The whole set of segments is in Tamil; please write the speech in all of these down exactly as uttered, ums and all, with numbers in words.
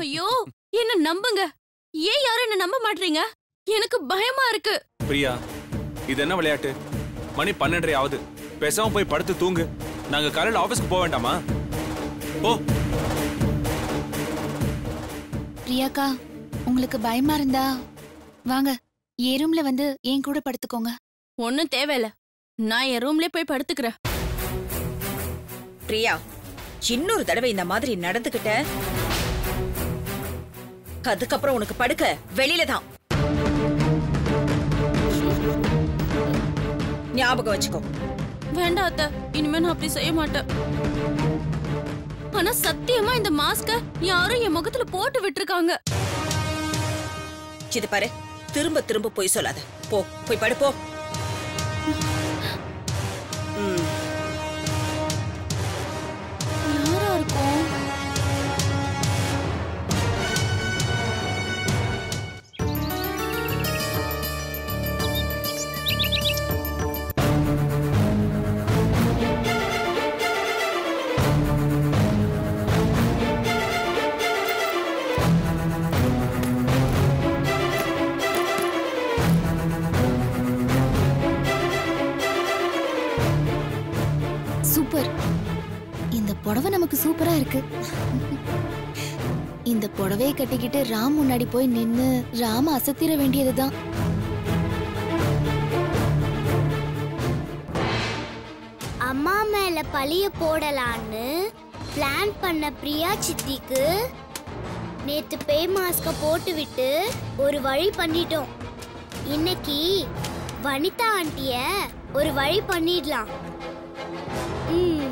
ஐயோ, என்ன நம்புங்க. ஏன் யாரும் என்ன நம்ப மாட்டீங்க? எனக்கு பயமா இருக்கு. பிரியா, இது என்ன விளையாட்டு? மணி பன்னெண்டரை ஆகுது. பேசாம போய் படுத்து தூங்கு. நாங்க காலையில ஆபீஸ்க்கு போக வேண்டாமா? போ. பிரியாக்கா, உங்களுக்கு பயமா இருந்தா வாங்க, என் ரூம்ல வந்து என் கூட படுத்துக்கோங்க. ஒன்னும் தேவையில்ல, நான் என் ரூம்லயே போய் படுத்துக்கிறேன். பிரியா, இன்னொரு தடவை இந்த மாதிரி நடந்துகிட்ட, அதுக்கப்புறம் உனக்கு படுக்க வெளியில தான். ஞாபகம் வச்சுக்கோ. வேண்டாம் அத்தை, இனிமே நான் அப்படி செய்ய மாட்டேன். ஆனா சத்தியமா இந்த மாஸ்க யாரும் என் முகத்துல போட்டு விட்டுருக்காங்க. இது பாரு, திரும்ப திரும்ப போய் சொல்லாத. போ, போய் படு போ. யாரா இருக்கும்? சூப்பர். இந்த புடவை நமக்கு சூப்பரா இருக்கு. இந்த புடவையை கட்டிக்கிட்டு ராம் முன்னாடி போய் நின்னு ராம அசத்திர வேண்டியதுதான். அம்மா மேல பழிய போடலான்னு பிளான் பண்ண பிரியா சித்திக்கு நேத்து பேய் மாஸ்க போட்டு விட்டு ஒரு வழி பண்ணிட்டோம். இன்னைக்கு வனிதா ஆண்டிய ஒரு வழி பண்ணிடலாம். ம்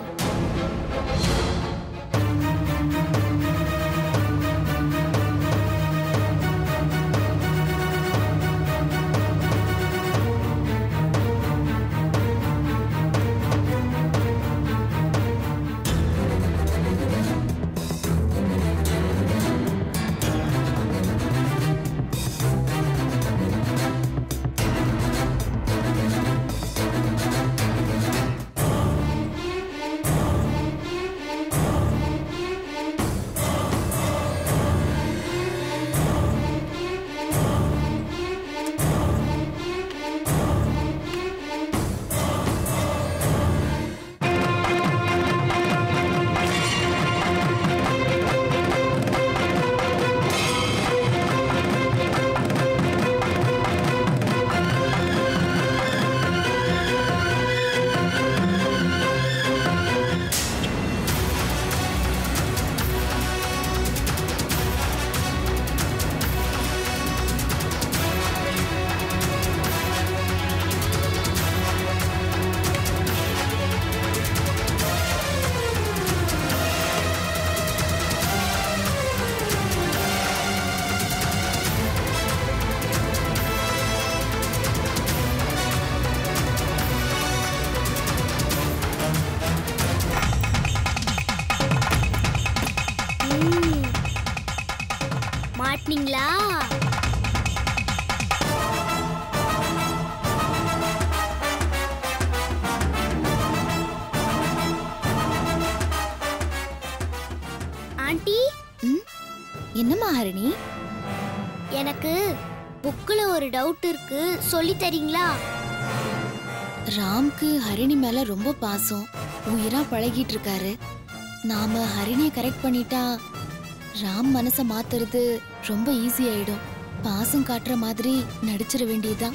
மாட்னீங்களா? ஆண்டி, என்னம்மா ஹரிணி? எனக்கு புக்ல ஒரு டவுட் இருக்கு, சொல்லி தரீங்களா? ராம்க்கு ஹரிணி மேல ரொம்ப பாசம், உயிரா பழகிட்டு இருக்காரு. நாம ஹரிணியை கரெக்ட் பண்ணிட்டா ராம் மனச மாத்துறது ரொம்ப ஈஸி ஆயிடும். பாசம் காட்டுற மாதிரி நடிச்சிட வேண்டியதுதான்.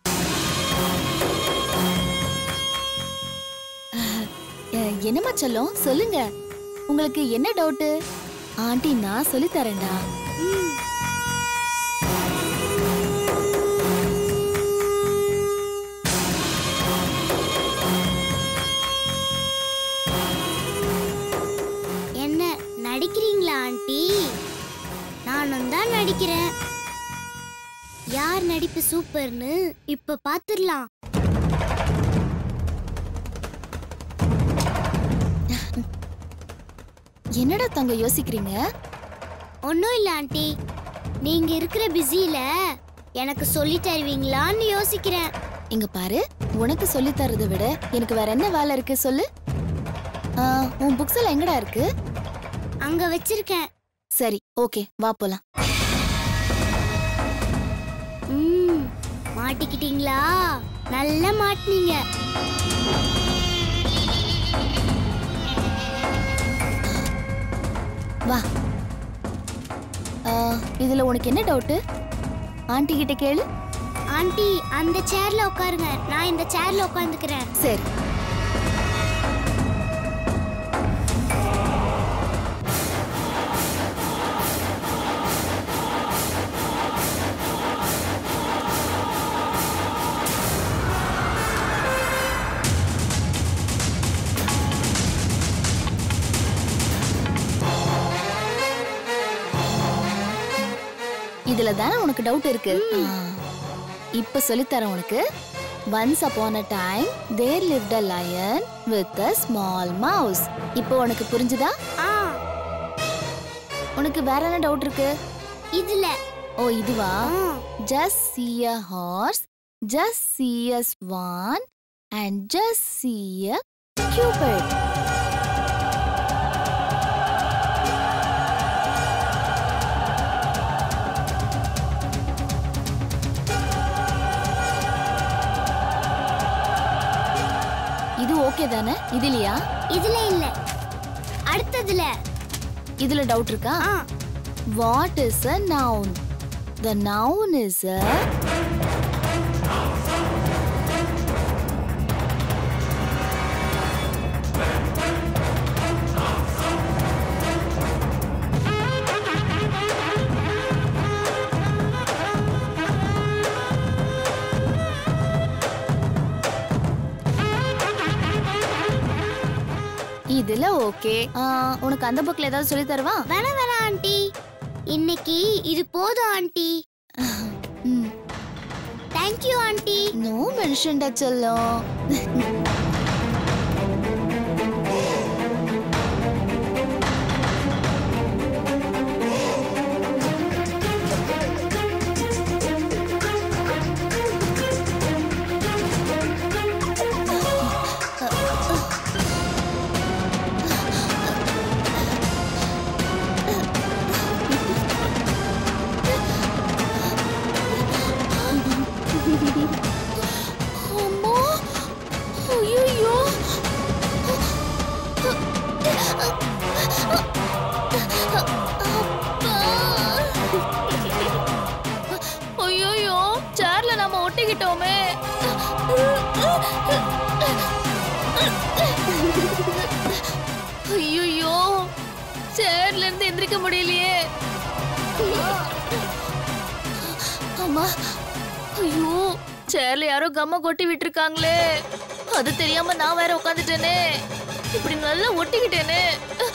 என்னம்மா சொல்லும், சொல்லுங்க. உங்களுக்கு என்ன டவுட்? ஆண்டி நான் சொல்லி தரேன்டா. என்ன நடிக்கிறீங்களா ஆண்டி? நானும் தான் நடிக்கிறேன். யார் நடிப்பு சூப்பர்னு இப்ப பாத்துடலாம். என்னடா தங்க யோசிக்கிறீங்க? ஒன்னும் இல்ல ஆண்டி, நீங்க இருக்கிற பிஸியில எனக்கு சொல்லி தருவீங்களான்னு யோசிக்கிறேன். இங்க பாரு, உனக்கு சொல்லி தரதை விட எனக்கு வேற என்ன வேலை இருக்கு சொல்லு. உன் புக்ஸ் எல்லாம் எங்கடா இருக்கு? அங்க வச்சிருக்கேன். சரி, ஓகே வா போலாம். ம் மாட்டிக்கிட்டீங்களா? நல்லா மாட்டினீங்க. வா. இதுல உனக்கு என்ன டவுட்? ஆண்டி கிட்ட கேளு. ஆண்டி அந்த சேர்ல உட்காருங்க, நான் இந்த சேர்ல உட்காந்துக்கிறேன். சரி. இதுல தானே உனக்கு டவுட் இருக்கு. இப்ப சொல்லி தரேன் உனக்கு. Once upon a time there lived a lion with a small mouse. இப்போ உனக்கு புரிஞ்சுதா? ஆ. உனக்கு வேற என்ன டவுட் இருக்கு? இதுல. ஓ இதுவா? Just see a horse, just see a swan and just see a cupid. இது ஓகே தானே? இதுலயா? இதுல இல்ல, அடுத்ததுல. இதுல டவுட் இருக்கா? What is a noun? The noun is a இதுல ஓகே. உனக்கு அந்த புக்ல ஏதாவது சொல்லி தருவா? வேணா வேணா ஆண்டி, இன்னைக்கு இது போதும் aunty. Thank you aunty. No mention டா செல்லம். ஐயோ சேர்ல நாம ஒட்டிக்கிட்டோமே. ஐயோ சேர்ல இருந்து எந்திரிக்க முடியலையே. அம்மா, ஐயோ சேர்ல யாரோ கம்ம கொட்டி விட்டுருக்காங்களே. அது தெரியாம நான் வேற உட்காந்துட்டேனே. இப்படி நல்லா ஒட்டிக்கிட்டேனே.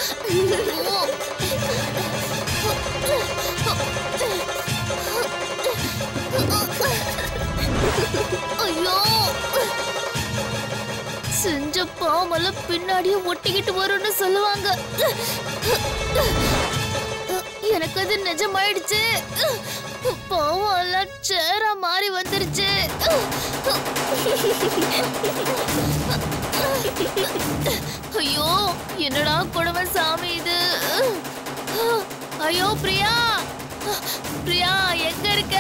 ஐயோ செஞ்ச பாவமெல்லாம் பின்னாடியே ஒட்டிக்கிட்டு வரும்னு சொல்லுவாங்க. எனக்கு அது நிஜமாயிடுச்சு. பாவம் எல்லாம் சேரா மாறி வந்துருச்சு. ஐயோ என்னடா கொடுமை சாமி இது. ஐயோ பிரியா, பிரியா எங்க இருக்க?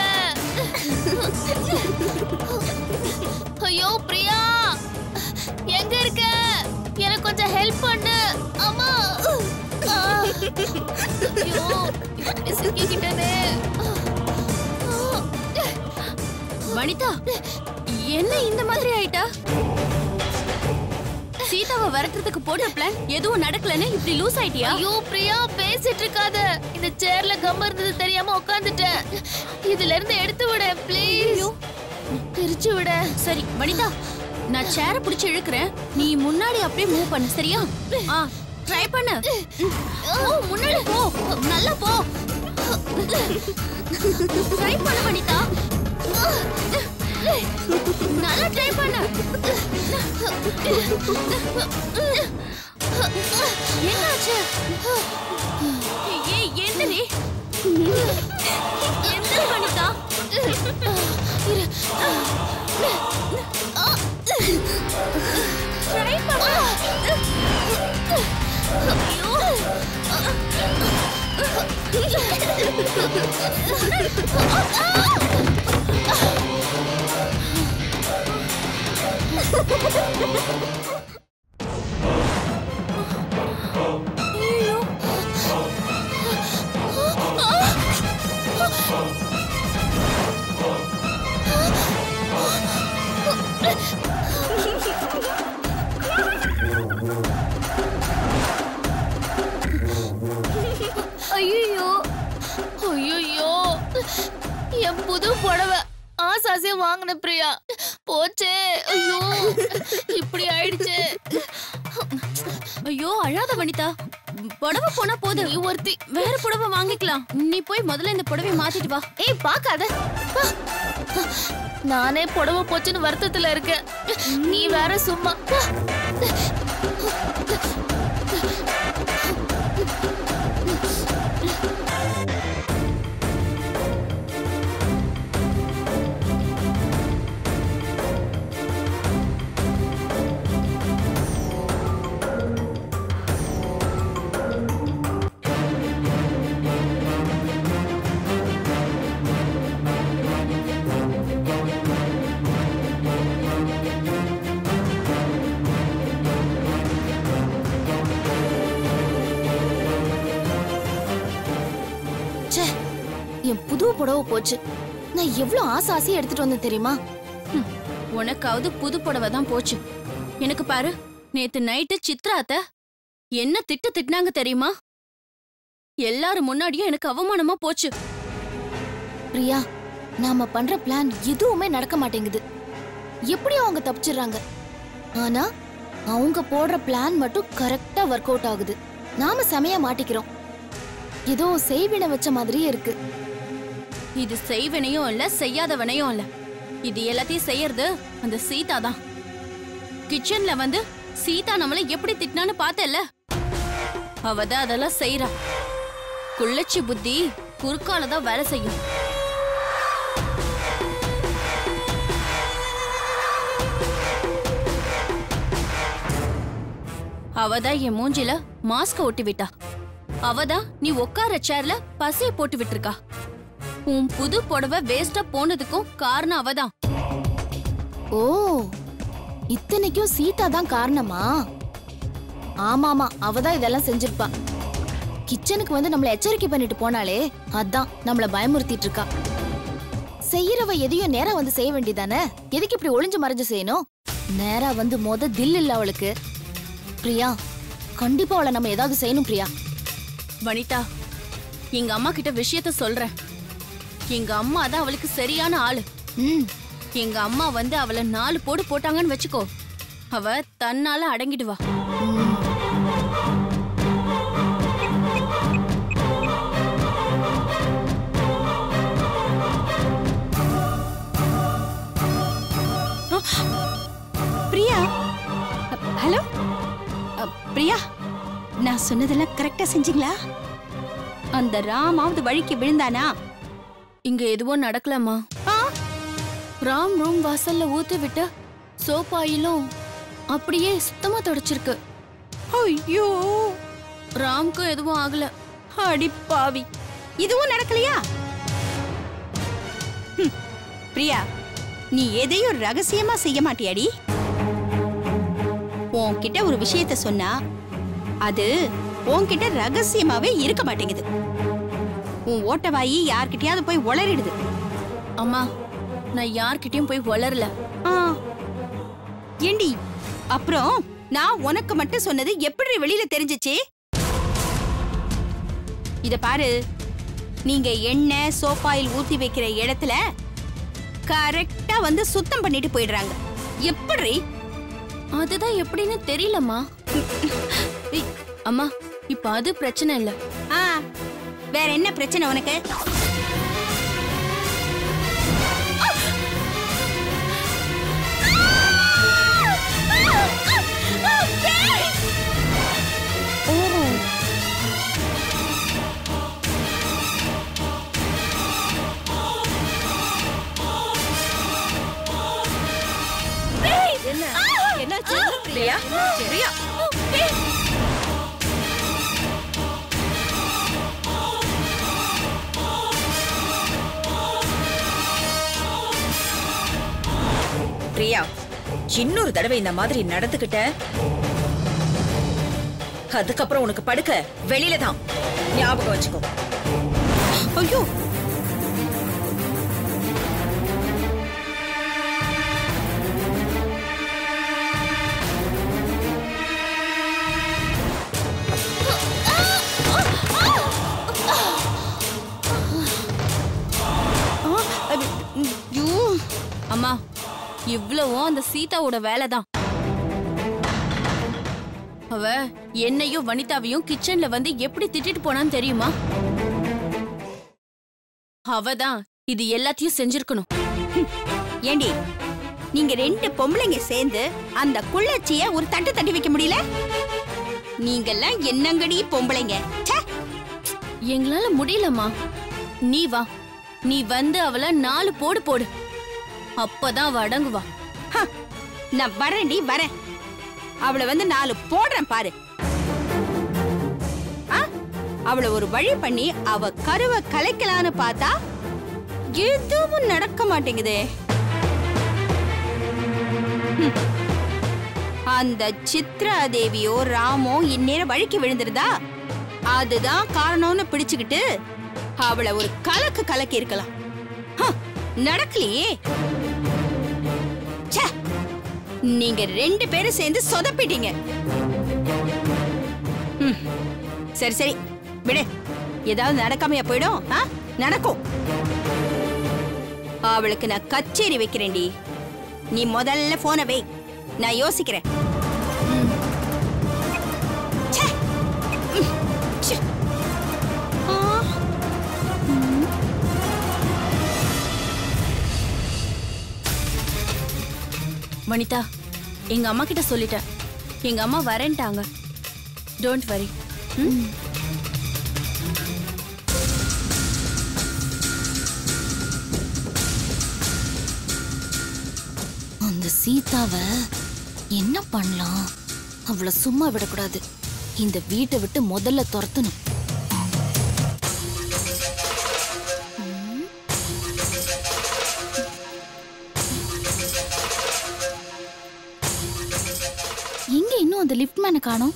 ஐயோ பிரியா எங்க இருக்க? எனக்கு கொஞ்சம் ஹெல்ப் பண்ணு. அம்மா. ஐயோ இப்படி சிக்கிக்கிட்டேனே. வனிதா என்ன இந்த மாதிரி ஆயிட்டா? சீதாவை வரட்டுறதுக்கு போட்ட பிளான் எதுவும் நடக்கலன்னு இப்படி லூஸ் ஆயிட்டியா? ஐயோ பிரியா பேசிட்டு இருக்காத. இந்த சேர்ல கம் இருந்தது தெரியாம உட்கார்ந்துட்டேன். இதுல இருந்து எடுத்து விட ப்ளீஸ். பிரிச்சு விட. சரி வனிதா, நான் சேர பிடிச்சு இழுக்கிறேன், நீ முன்னாடி அப்படியே மூவ் பண்ணு. சரியா? ஆ ட்ரை பண்ணு. ஓ முன்னாடி போ, நல்லா போ. ட்ரை பண்ணு வனிதா, நல்லா ட்ரை பண்ணு. என்னாச்சு? ஏய் என்னடி? என்ன வனிதா? ட்ரை பண்ணு. ஐயோ ஐயோ ஐயோ என் புது புடவை ஆசாசியா வாங்கின பிரியா போச்சே. ஐயோ இப்படி ஆயிடுச்சு. ஐயோ அழாத வனிதா, புடவை போனா போது. நீ ஒருத்தி வேற புடவை வாங்கிக்கலாம். நீ போய் முதல்ல இந்த புடவை மாத்திட்டு வா. ஏய் பாக்காத, நானே புடவை போச்சுன்னு வருத்தத்துல இருக்கேன். நீ வேற சும்மா. என் புது புடவை போச்சு. நான் எவ்வளவு ஆசை ஆசையா எடுத்துட்டு வந்தேன் தெரியுமா? உனக்காவது புது புடவை தான் போச்சு. எனக்கு பாரு, நேத்து நைட்டு சித்ராத்த என்ன திட்டு திட்டினாங்க தெரியுமா? எல்லாரும் முன்னாடியும் எனக்கு அவமானமா போச்சு. பிரியா, நாம பண்ற பிளான் எதுவுமே நடக்க மாட்டேங்குது. எப்படியும் அவங்க தப்பிச்சிடுறாங்க. ஆனா அவங்க போடுற பிளான் மட்டும் கரெக்டா ஒர்க் அவுட் ஆகுது. நாம செமையா மாட்டிக்கிறோம். ஏதோ செய்வினை வச்ச மாதிரியே இருக்கு. இது செய்வனையும் இல்ல, செய்யாதவனையும் இல்ல. இது எல்லாத்தையும் செய்யறது அந்த சீதா தான். கிச்சன்ல வந்து சீதா நம்மள எப்படி திட்டினான்னு பார்த்தல. அவதான் அதெல்லாம் செய்யறா. குள்ளச்சி புத்தி குறுக்கால தான் வேலை செய்யும். அவதான் என் மூஞ்சில மாஸ்க ஒட்டி விட்டா. அவதான் நீ உட்கார சேர்ல பசைய போட்டு விட்டுருக்கா. உன் புது புடவை வேஸ்டா போனதுக்கும் காரணம் அவதான். ஓ, இத்தனைக்கும் சீதா தான் காரணமா? ஆமாமா, அவதான் இதெல்லாம் செஞ்சிருப்பா. கிச்சனுக்கு வந்து நம்மள எச்சரிக்கை பண்ணிட்டு போனாலே அதான் நம்மள பயமுறுத்திட்டு இருக்கா. செய்யறவ எதையும் நேரா வந்து செய்ய வேண்டியதானே? எதுக்கு இப்படி ஒளிஞ்சு மறைஞ்சு செய்யணும்? நேரா வந்து மொத தில் இல்ல அவளுக்கு. பிரியா, கண்டிப்பா அவளை நம்ம ஏதாவது செய்யணும். பிரியா, வனிதா, எங்க அம்மா கிட்ட விஷயத்த சொல்றேன். எங்க அம்மா தான் அவளுக்கு சரியான ஆளு. ம், எங்க அம்மா வந்து அவளை நாலு போடு போட்டாங்கன்னு வச்சுக்கோ, அவ தன்னால அடங்கிடுவா. பிரியா, ஹலோ பிரியா, நான் சொன்னதெல்லாம் கரெக்டா செஞ்சீங்களா? அந்த ராமாவது வழிக்கு விழுந்தானா? இங்க எதுவும் நடக்கலாமா? ராம் ரூம் வாசல்ல ஊத்தி விட்ட சோப்பாயிலும் அப்படியே சுத்தமா தொடச்சிருக்கு. ஐயோ, ராம்க்கும் எதுவும் ஆகல. அடிப்பாவி, இதுவும் நடக்கலையா? பிரியா, நீ எதையும் ரகசியமா செய்ய மாட்டியாடி? உன்கிட்ட ஒரு விஷயத்த சொன்னா அது உன்கிட்ட ரகசியமாவே இருக்க மாட்டேங்குது. உன் ஓட்டவாயி யார்கிட்டயாவது போய் உளறிடுது. அம்மா, நான் யார்கிட்டயும் போய் வளரல. ஏண்டி, அப்புறம் நான் உனக்கு மட்டும் சொன்னது எப்படி வெளியில தெரிஞ்சிச்சு? இத பாரு, நீங்க எண்ணெய் சோப்பாயில் ஊத்தி வைக்கிற இடத்துல கரெக்டா வந்து சுத்தம் பண்ணிட்டு போயிடுறாங்க. எப்படி? அதுதான் எப்படின்னு தெரியலம்மா. அம்மா, இப்ப அது பிரச்சனை இல்ல. ஆ, வேற என்ன பிரச்சனை உனக்கு? பிரியா, பிரியா, பிரியா, இன்னொரு தடவை இந்த மாதிரி நடந்துக்கிட்ட, அதுக்கப்புறம் உனக்கு படுக்க வெளியில தான். ஞாபகம் வச்சுக்கோ. ஐயோ, அம்மா, இவ்வளவும் அந்த சீதாவோட வேலைதான். அவ என்னையும் வனிதாவையும் கிச்சன்ல வந்து எப்படி திட்டிட்டு போனான்னு தெரியுமா? அவதான் இது எல்லாத்தையும் செஞ்சிருக்கணும். ஏண்டி, நீங்க ரெண்டு பொம்பளைங்க சேர்ந்து அந்த குள்ளச்சிய ஒரு தட்டு தட்டி வைக்க முடியல? நீங்கெல்லாம் என்னங்கடி பொம்பளைங்க? எங்களால முடியலம்மா. நீ வா, நீ வந்து அவளை நாலு போடு போடு, அப்பதான் அவ அடங்குவா. நான் வரேன்டி, வரேன். அவளை வந்து நாலு போடுறேன் பாரு. அவளை ஒரு வழி பண்ணி அவ கருவை கலைக்கலான்னு பார்த்தா எதுவும் நடக்க மாட்டேங்குதே. அந்த சித்ரா தேவியோ ராமோ இந்நேரம் வழிக்கு விழுந்திருந்தா அதுதான் காரணம்னு பிடிச்சுக்கிட்டு அவளை ஒரு கலக்கு கலக்கி இருக்கலாம். நடக்கலையே. நீங்க ரெண்டு பேரும் சேர்ந்து சொதப்பிட்டீங்க. சரி சரி விடு, ஏதாவது நடக்காமையா போயிடும்? நடக்கும். அவளுக்கு நான் கச்சேரி வைக்கிறேன்டி. நீ முதல்ல போனை வை, நான் யோசிக்கிறேன். வனிதா, எங்க அம்மா கிட்ட சொல்லிட்டேன். எங்க அம்மா வரேன்ட்டாங்க. Don't worry. அந்த சீதாவை என்ன பண்ணலாம்? அவளை சும்மா விடக்கூடாது. இந்த வீட்டை விட்டு முதல்ல துரத்தணும். எங்க இன்னும் அந்த லிஃப்ட் மேனை காணோம்?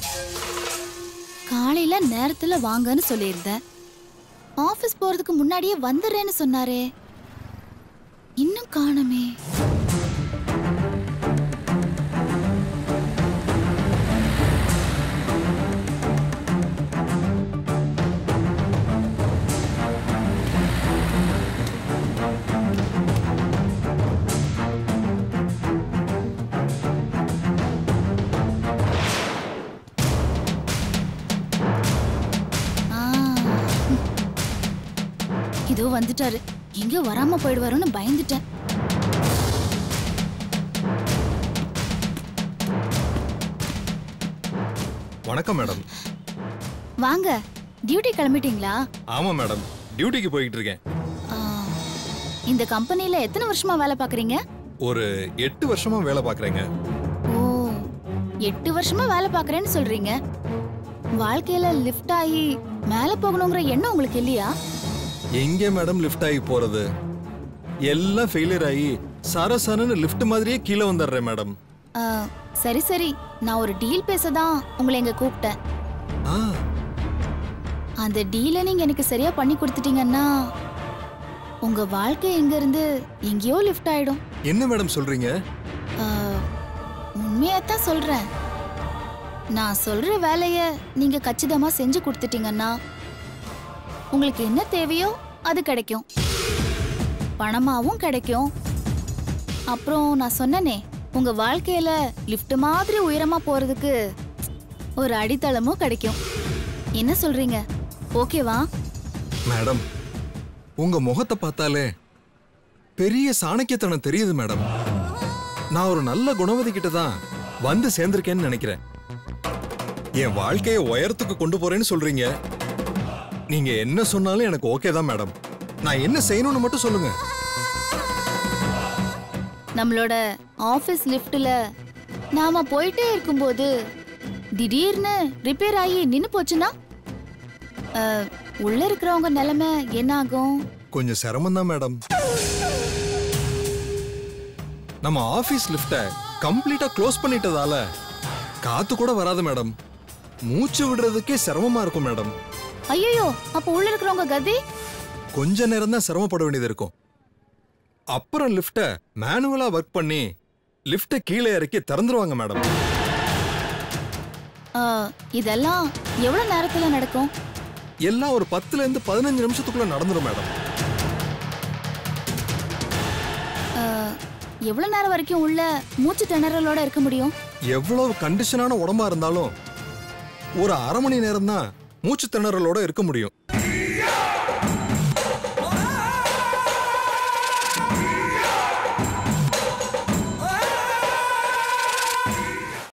காலையில நேரத்துல வாங்கன்னு சொல்லியிருந்தேன். ஆபீஸ் போறதுக்கு முன்னாடியே வந்துடுறேன்னு சொன்னாரே, இன்னும் காணுமே. இதோ வந்துட்டாரு. எங்க வராம போயிடுவாருன்னு பயந்துட்டேன். வணக்கம் மேடம். வாங்க. டியூட்டி கிளம்பிட்டீங்களா? ஆமா மேடம், டியூட்டிக்கு போயிட்டு இருக்கேன். இந்த கம்பெனில எத்தனை வருஷமா வேலை பாக்குறீங்க? ஒரு எட்டு வருஷமா வேலை பாக்குறேங்க. ஓ, எட்டு வருஷமா வேலை பாக்குறேன்னு சொல்றீங்க. வாழ்க்கையில லிஃப்ட் ஆகி மேல போகணுங்கிற எண்ணம் உங்களுக்கு இல்லையா? எங்க மேடம் லிஃப்ட் ஆகி போறது? எல்லாம் ஃபெயிலியர் ஆகி சரசரன்னு லிஃப்ட் மாதிரியே கீழே வந்துடுறேன் மேடம். சரி சரி, நான் ஒரு டீல் பேசதான் உங்களை எங்க கூப்பிட்டேன். அந்த டீலை நீங்க எனக்கு சரியா பண்ணி கொடுத்துட்டீங்கன்னா உங்க வாழ்க்கை எங்க இருந்து எங்கேயோ லிஃப்ட் ஆயிடும். என்ன மேடம் சொல்றீங்க? உண்மையாத்தான் சொல்றேன். நான் சொல்ற வேலைய நீங்க கச்சிதமா செஞ்சு கொடுத்துட்டீங்கன்னா உங்களுக்கு என்ன தேவையோ அது கிடைக்கும். பணமாவும் கிடைக்கும். அப்புறம் நான் சொன்னனே, உங்க வாழ்க்கையில லிஃப்ட் மாதிரி உயரமா போறதுக்கு ஒரு அடித்தளமும் கிடைக்கும். என்ன சொல்றீங்க? ஓகேவா? மேடம், உங்க முகத்தை பார்த்தாலே பெரிய சாணக்கியத்தனம் தெரியுது மேடம். நான் ஒரு நல்ல குணவதி கிட்ட தான் வந்து சேர்ந்திருக்கேன்னு நினைக்கிறேன். என் வாழ்க்கையை உயரத்துக்கு கொண்டு போறேன்னு சொல்றீங்க. நீங்க என்ன சொன்னாலும் எனக்கு ஓகே தான் மேடம். நான் என்ன செய்யணும்னு மட்டும் சொல்லுங்க. நம்மளோட ஆபீஸ் லிஃப்ட்ல நாம போயிட்டே இருக்கும்போது திடீர்னு ரிப்பேர் ஆகி நின்னு போச்சுன்னா உள்ள இருக்கிறவங்க நிலைமை என்ன ஆகும்? கொஞ்சம் சிரமம் தான் மேடம். நம்ம ஆபீஸ் லிஃப்ட கம்ப்ளீட்டா க்ளோஸ் பண்ணிட்டதால காத்து கூட வராது மேடம். மூச்சு விடுறதுக்கே சிரமமா இருக்கும் மேடம். ஐயோ, அப்ப உள்ள இருக்கிறவங்க கதி? கொஞ்ச நேரம் தான் சிரமப்பட வேண்டியது இருக்கும். அப்புறம் லிஃப்ட மேனுவலா ஒர்க் பண்ணி லிஃப்ட கீழே இறக்கி திறந்துருவாங்க மேடம். இதெல்லாம் எவ்வளவு நேரத்துல நடக்கும்? எல்லாம் ஒரு பத்துல இருந்து பதினஞ்சு நிமிஷத்துக்குள்ள நடந்துரும் மேடம். எவ்வளவு நேரம் வரைக்கும் உள்ள மூச்சு திணறலோட இருக்க முடியும்? எவ்வளவு கண்டிஷனான உடம்பா இருந்தாலும் ஒரு அரை மணி நேரம் தான் மூச்சு திணறலோட இருக்க முடியும்.